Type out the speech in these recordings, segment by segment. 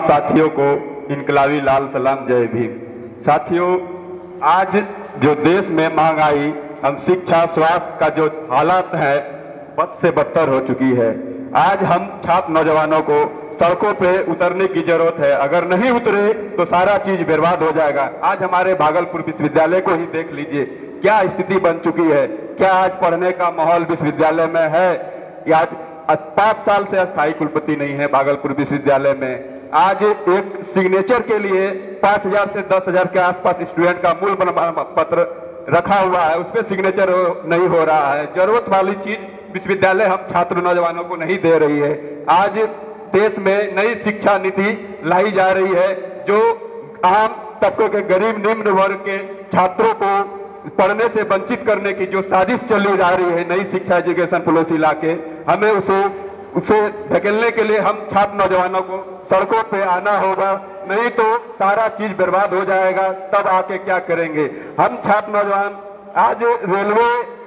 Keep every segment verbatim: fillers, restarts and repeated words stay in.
साथियों को इनकलाबी लाल सलाम, जय भीम। साथियों, आज जो देश में महंगाई, हम शिक्षा, स्वास्थ्य का जो हालात है बद से बदतर हो चुकी है। आज हम छात्र नौजवानों को सड़कों पे उतरने की जरूरत है। अगर नहीं उतरे तो सारा चीज बर्बाद हो जाएगा। आज हमारे भागलपुर विश्वविद्यालय को ही देख लीजिए, क्या स्थिति बन चुकी है। क्या आज पढ़ने का माहौल विश्वविद्यालय में है? या पांच साल से अस्थायी कुलपति नहीं है भागलपुर विश्वविद्यालय में। आज एक सिग्नेचर के लिए पांच हजार से दस हजार के आसपास स्टूडेंट का मूल प्रमाण पत्र रखा हुआ है, उस पर सिग्नेचर नहीं हो रहा है। जरूरत वाली चीज विश्वविद्यालय हम छात्र नौजवानों को नहीं दे रही है। आज देश में नई शिक्षा नीति लाई जा रही है जो आम तबके के गरीब निम्न वर्ग के छात्रों को पढ़ने से वंचित करने की जो साजिश चली जा रही है, नई शिक्षा एजुकेशन पॉलिसी लाके, हमें उसे उसे धकेलने के लिए हम छात्र नौजवानों को सड़कों पे आना होगा, नहीं तो सारा चीज बर्बाद हो जाएगा। तब आके क्या करेंगे हम छात्र नौजवान? आज रेलवे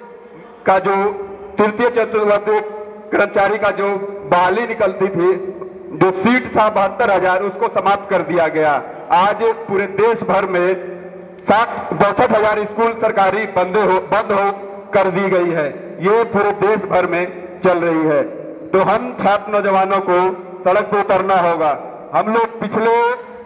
का जो तृतीय चतुर्वर्गीय कर्मचारी का जो बहाली निकलती थी, जो सीट था बहत्तर हजार, उसको समाप्त कर दिया गया। आज पूरे देश भर में साठ बासठ हजार स्कूल सरकारी बंद हो बंद हो कर दी गई है। ये पूरे देश भर में चल रही है। तो हम छात्र नौजवानों को सड़क पर उतरना होगा। हम लोग पिछले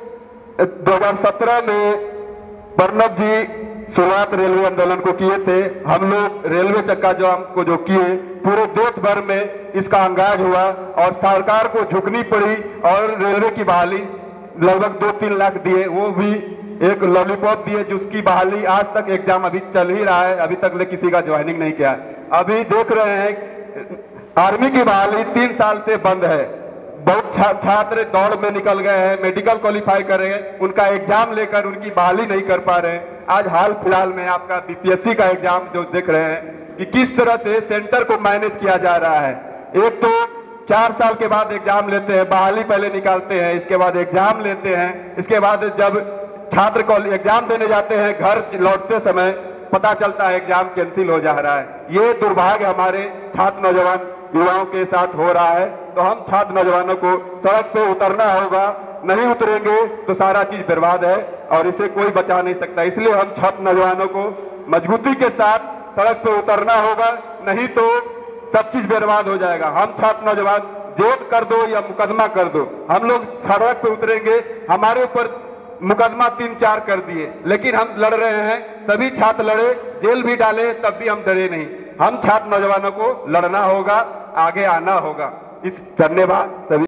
दो हज़ार सत्रह में प्रणब जी शुरुआत रेलवे आंदोलन को किए थे। हम लोग रेलवे चक्का जाम को जो किए, पूरे देश भर में इसका अंगाज हुआ और सरकार को झुकनी पड़ी और रेलवे की बहाली लगभग दो तीन लाख दिए, वो भी एक लॉलीपॉप दिए, जिसकी बहाली आज तक एग्जाम अभी चल ही रहा है, अभी तक ले किसी का ज्वाइनिंग नहीं किया। अभी देख रहे हैं आर्मी की बहाली तीन साल से बंद है। बहुत छा, छात्र दौड़ में निकल गए हैं, मेडिकल क्वालिफाई कर रहे हैं, उनका एग्जाम लेकर उनकी बहाली नहीं कर पा रहे हैं। आज हाल फिलहाल में आपका बीपीएससी का एग्जाम जो देख रहे हैं कि किस तरह से सेंटर को मैनेज किया जा रहा है। एक तो चार साल के बाद एग्जाम लेते हैं, बहाली पहले निकालते हैं, इसके बाद एग्जाम लेते हैं, इसके बाद जब छात्र को एग्जाम देने जाते हैं, घर लौटते समय पता चलता है एग्जाम कैंसिल हो जा रहा है। ये दुर्भाग्य हमारे छात्र नौजवान युवाओं के साथ हो रहा है। तो हम छात्र नौजवानों को सड़क पे उतरना होगा, नहीं उतरेंगे तो सारा चीज बर्बाद है और इसे कोई बचा नहीं सकता। इसलिए हम छात्र नौजवानों को मजबूती के साथ सड़क पे उतरना होगा, नहीं तो सब चीज बर्बाद हो जाएगा। हम छात्र नौजवान जेल कर दो या मुकदमा कर दो, हम लोग सड़क पे उतरेंगे। हमारे ऊपर मुकदमा तीन चार कर दिए, लेकिन हम लड़ रहे हैं, सभी छात्र लड़े, जेल भी डाले, तब भी हम डरे नहीं। हम छात्र नौजवानों को लड़ना होगा, आगे आना होगा। इस धन्यवाद सभी।